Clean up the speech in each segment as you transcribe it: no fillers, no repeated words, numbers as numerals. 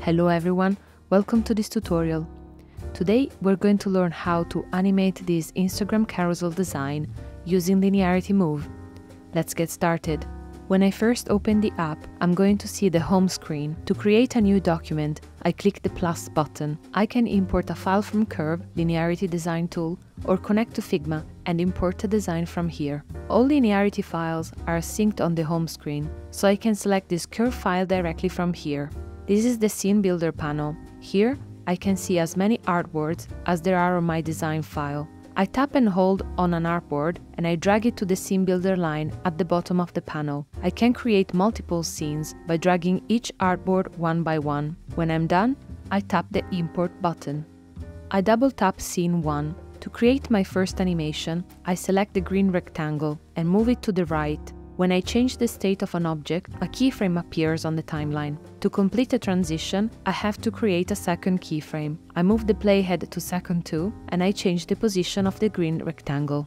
Hello everyone, welcome to this tutorial. Today we're going to learn how to animate this Instagram carousel design using Linearity Move. Let's get started. When I first open the app, I'm going to see the home screen. To create a new document, I click the plus button. I can import a file from Curve, Linearity Design Tool, or connect to Figma and import a design from here. All Linearity files are synced on the home screen, so I can select this Curve file directly from here. This is the Scene Builder panel. Here, I can see as many artboards as there are on my design file. I tap and hold on an artboard and I drag it to the Scene Builder line at the bottom of the panel. I can create multiple scenes by dragging each artboard one by one. When I'm done, I tap the Import button. I double tap Scene 1. To create my first animation, I select the green rectangle and move it to the right. When I change the state of an object, a keyframe appears on the timeline. To complete a transition, I have to create a second keyframe. I move the playhead to second 2 and I change the position of the green rectangle.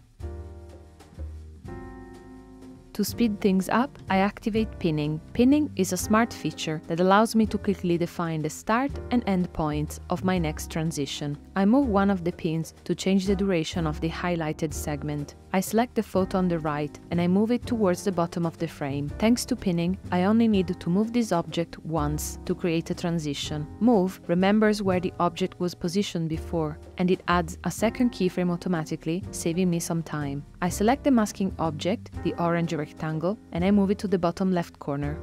To speed things up, I activate pinning. Pinning is a smart feature that allows me to quickly define the start and end points of my next transition. I move one of the pins to change the duration of the highlighted segment. I select the photo on the right and I move it towards the bottom of the frame. Thanks to pinning, I only need to move this object once to create a transition. Move remembers where the object was positioned before, and it adds a second keyframe automatically, saving me some time. I select the masking object, the orange rectangle, and I move it to the bottom left corner.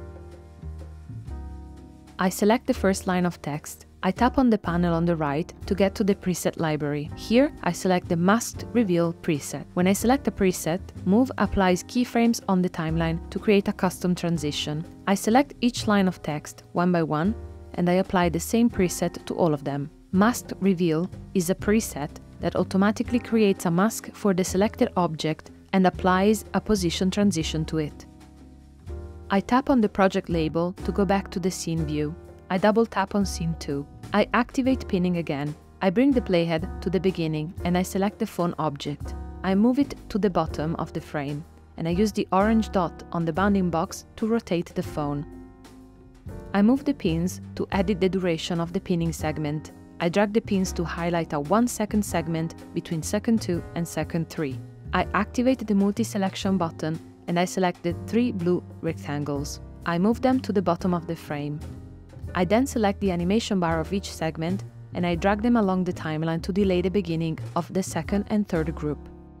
I select the first line of text. I tap on the panel on the right to get to the preset library. Here, I select the Masked Reveal preset. When I select a preset, Move applies keyframes on the timeline to create a custom transition. I select each line of text one by one, and I apply the same preset to all of them. Masked Reveal is a preset that automatically creates a mask for the selected object and applies a position transition to it. I tap on the project label to go back to the scene view. I double tap on Scene 2. I activate pinning again. I bring the playhead to the beginning and I select the phone object. I move it to the bottom of the frame and I use the orange dot on the bounding box to rotate the phone. I move the pins to edit the duration of the pinning segment. I drag the pins to highlight a 1 second segment between second 2 and second 3. I activate the multi-selection button and I select the 3 blue rectangles. I move them to the bottom of the frame. I then select the animation bar of each segment and I drag them along the timeline to delay the beginning of the second and third group.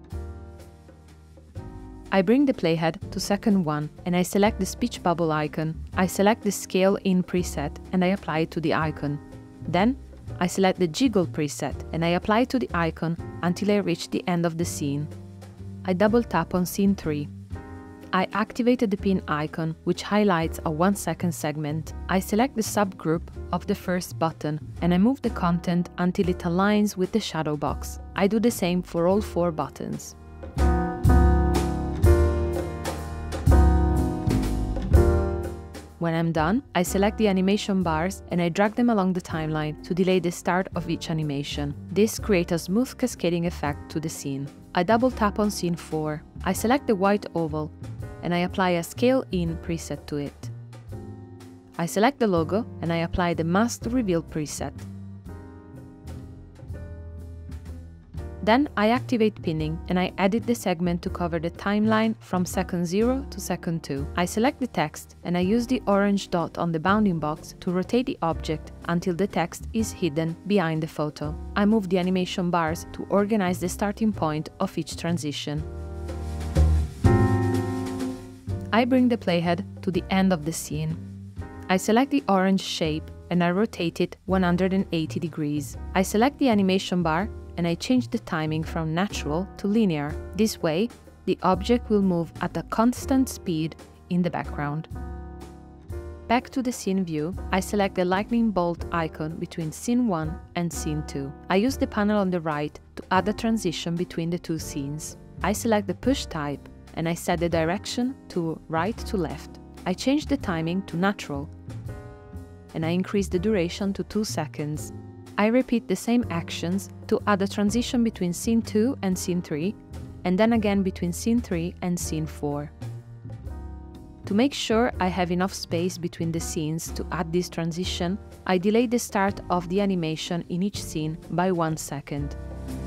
I bring the playhead to second 1 and I select the speech bubble icon. I select the Scale In preset and I apply it to the icon. Then, I select the Jiggle preset and I apply it to the icon until I reach the end of the scene. I double tap on Scene 3. I activated the pin icon, which highlights a 1 second segment. I select the subgroup of the first button and I move the content until it aligns with the shadow box. I do the same for all 4 buttons. When I'm done, I select the animation bars and I drag them along the timeline to delay the start of each animation. This creates a smooth cascading effect to the scene. I double tap on Scene 4. I select the white oval and I apply a Scale In preset to it. I select the logo and I apply the Masked Reveal preset. Then I activate pinning and I edit the segment to cover the timeline from second 0 to second 2. I select the text and I use the orange dot on the bounding box to rotate the object until the text is hidden behind the photo. I move the animation bars to organize the starting point of each transition. I bring the playhead to the end of the scene. I select the orange shape and I rotate it 180 degrees. I select the animation bar and I change the timing from natural to linear. This way, the object will move at a constant speed in the background. Back to the scene view, I select the lightning bolt icon between Scene 1 and Scene 2. I use the panel on the right to add a transition between the 2 scenes. I select the push type and I set the direction to right to left. I change the timing to natural and I increase the duration to 2 seconds. I repeat the same actions to add a transition between Scene 2 and Scene 3, and then again between Scene 3 and Scene 4. To make sure I have enough space between the scenes to add this transition, I delay the start of the animation in each scene by 1 second.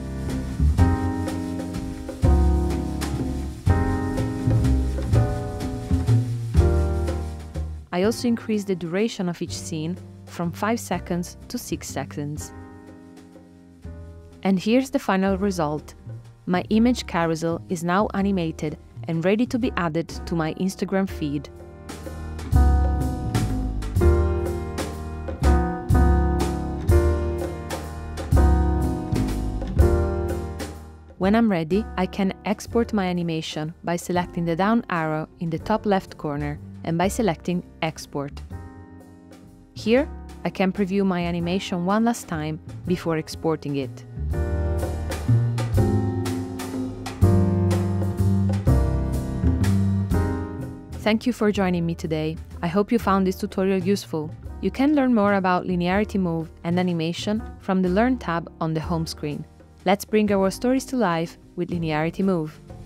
I also increase the duration of each scene from 5 seconds to 6 seconds. And here's the final result. My image carousel is now animated and ready to be added to my Instagram feed. When I'm ready, I can export my animation by selecting the down arrow in the top left corner and by selecting Export. Here, I can preview my animation one last time before exporting it. Thank you for joining me today. I hope you found this tutorial useful. You can learn more about Linearity Move and animation from the Learn tab on the home screen. Let's bring our stories to life with Linearity Move.